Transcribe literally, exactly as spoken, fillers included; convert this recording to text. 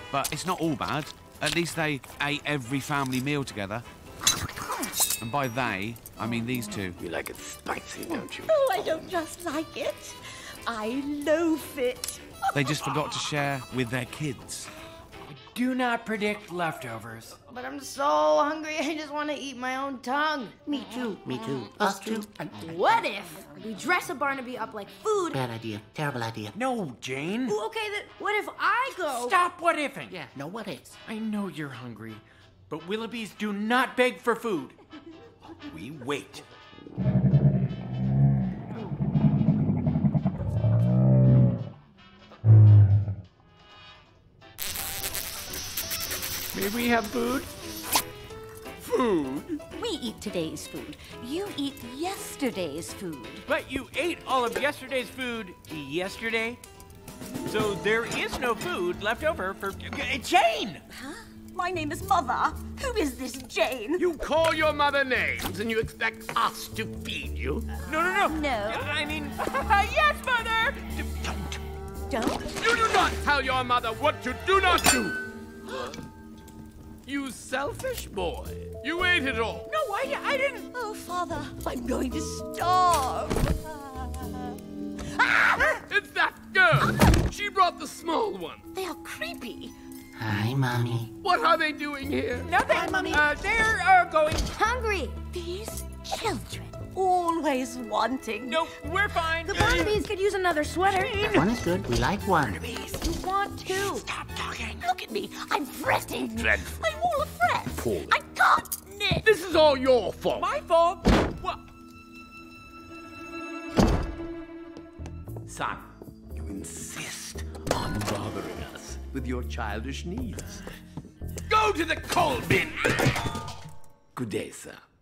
but it's not all bad. At least they ate every family meal together. And by they, I mean these two. You like it spicy, don't you? Oh, I don't just like it. I loaf it. They just forgot to share with their kids. Do not predict leftovers. But I'm so hungry, I just want to eat my own tongue. Me too, me too. Us too. What if we dress a Barnaby up like food? Bad idea. Terrible idea. No, Jane. Ooh, okay, then what if I go? Stop what ifing. Yeah, no what ifs. I know you're hungry, but Willoughbys do not beg for food. We wait. May we have food? Food? We eat today's food. You eat yesterday's food. But you ate all of yesterday's food yesterday? So there is no food left over for uh, Jane! Huh? My name is Mother. Who is this Jane? You call your mother names and you expect us to feed you? No, no, no. No. I mean, yes, Mother! Don't. Don't? You do not tell your mother what you do not do! You selfish boy. You ate it all. No, I, I didn't. Oh, Father, I'm going to starve. Ah! It's that girl. She brought the small one. They are creepy. Hi, Mommy. What are they doing here? Nothing. Hi, Mommy. Uh, they're uh, going. Hungry. These children, always wanting. No, we're fine. The Barnabys could use another sweater. One is good. We like one. You want two. Stop talking. Look at me. I'm fretting. Dreadful. I'm all afret. Fool. I can't knit. This is all your fault. My fault. What? Son, you insist on bothering us with your childish needs. Go to the coal bin. Good day, sir.